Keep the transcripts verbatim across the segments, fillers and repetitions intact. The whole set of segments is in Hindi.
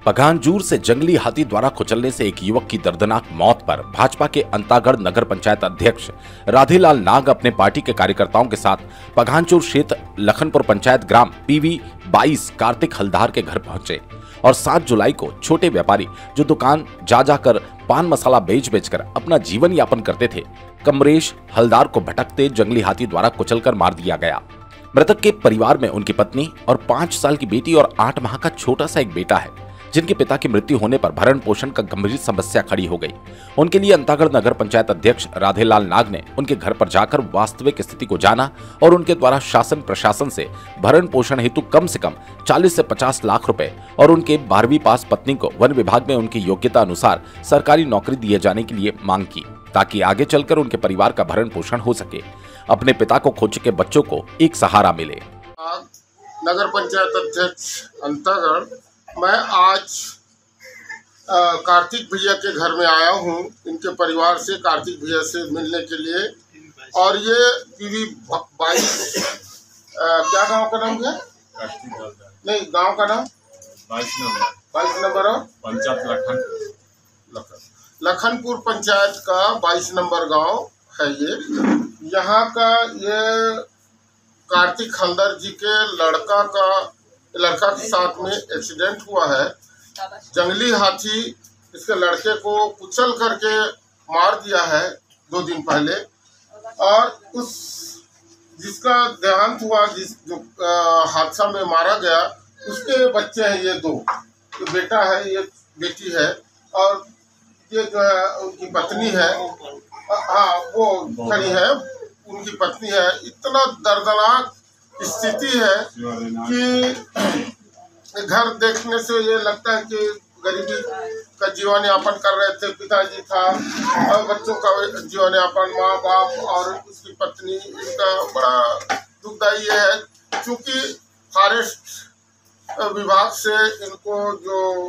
पखानजूर से जंगली हाथी द्वारा कुचलने से एक युवक की दर्दनाक मौत पर भाजपा के अंतागढ़ नगर पंचायत अध्यक्ष राधेलाल नाग अपने पार्टी के कार्यकर्ताओं के साथ पखानजूर क्षेत्र लखनपुर पंचायत ग्राम पीवी बाईस कार्तिक हलदार के घर पहुंचे और सात जुलाई को छोटे व्यापारी जो दुकान जा जाकर पान मसाला बेच बेचकर अपना जीवन यापन करते थे, कमरेश हलदार को भटकते जंगली हाथी द्वारा कुचलकर मार दिया गया। मृतक के परिवार में उनकी पत्नी और पांच साल की बेटी और आठ माह का छोटा सा एक बेटा है, जिनके पिता की मृत्यु होने पर भरण पोषण का गंभीर समस्या खड़ी हो गई। उनके लिए अंतागढ़ नगर पंचायत अध्यक्ष राधेलाल नाग ने उनके घर पर जाकर वास्तविक स्थिति को जाना और उनके द्वारा शासन प्रशासन से भरण पोषण हेतु कम से कम चालीस से पचास लाख रुपए और उनके बारहवीं पास पत्नी को वन विभाग में उनकी योग्यता अनुसार सरकारी नौकरी दिए जाने के लिए मांग की, ताकि आगे चलकर उनके परिवार का भरण पोषण हो सके, अपने पिता को खो चुके बच्चों को एक सहारा मिले। नगर पंचायत अध्यक्ष अंतागढ़, मैं आज कार्तिक भैया के घर में आया हूँ, इनके परिवार से कार्तिक भैया से मिलने के लिए। और ये पीवी बाईस क्या गांव का नाम है? नहीं, गांव का नाम बाईस नंबर बाईस नंबर और पंचायत लखन लखनपुर पंचायत का बाईस नंबर गांव है। ये यहाँ का ये कार्तिक हलदर जी के लड़का का लड़का के साथ में एक्सीडेंट हुआ है। जंगली हाथी इसके लड़के को कुचल करके मार दिया है दो दिन पहले। और उस जिसका देहांत हुआ, जिस जो हादसा में मारा गया, उसके बच्चे हैं ये दो, ये बेटा है, ये बेटी है, और ये जो है उनकी पत्नी है। हाँ, वो खड़ी है, उनकी पत्नी है। इतना दर्दनाक स्थिति है कि घर देखने से ये लगता है कि गरीबी का जीवन यापन कर रहे थे। पिताजी था और बच्चों का जीवन यापन, माँ बाप और उसकी पत्नी, इनका बड़ा दुखदायी है। क्योंकि फॉरेस्ट विभाग से इनको जो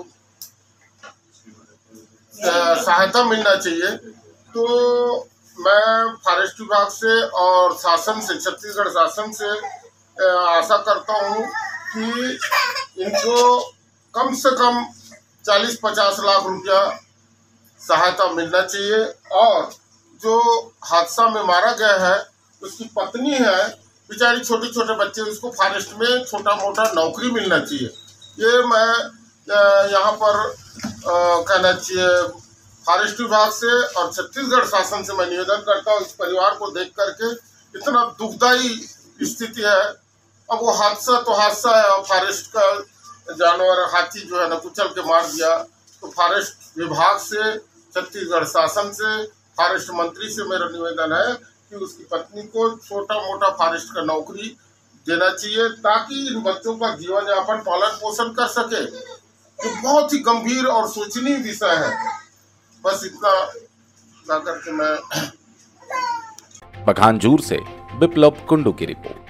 सहायता मिलना चाहिए, तो मैं फॉरेस्ट विभाग से और शासन से, छत्तीसगढ़ शासन से आशा करता हूँ कि इनको कम से कम चालीस पचास लाख रुपया सहायता मिलना चाहिए। और जो हादसा में मारा गया है, उसकी पत्नी है, बेचारी छोटे छोटे बच्चे, उसको फॉरेस्ट में छोटा मोटा नौकरी मिलना चाहिए। ये मैं यहाँ पर कहना चाहिए फॉरेस्ट विभाग से और छत्तीसगढ़ शासन से मैं निवेदन करता हूँ। इस परिवार को देख करके इतना दुखदायी स्थिति है। अब वो हादसा तो हादसा है, और फॉरेस्ट का जानवर हाथी जो है ना कुचल के मार दिया। तो फॉरेस्ट विभाग से, छत्तीसगढ़ शासन से, फॉरेस्ट मंत्री से मेरा निवेदन है कि उसकी पत्नी को छोटा मोटा फॉरेस्ट का नौकरी देना चाहिए, ताकि इन बच्चों का जीवन यापन पालन पोषण कर सके। तो बहुत ही गंभीर और सोचनीय विषय है। बस इतना ला करके मैं पखानजूर से विप्लव कुंडू की रिपोर्ट।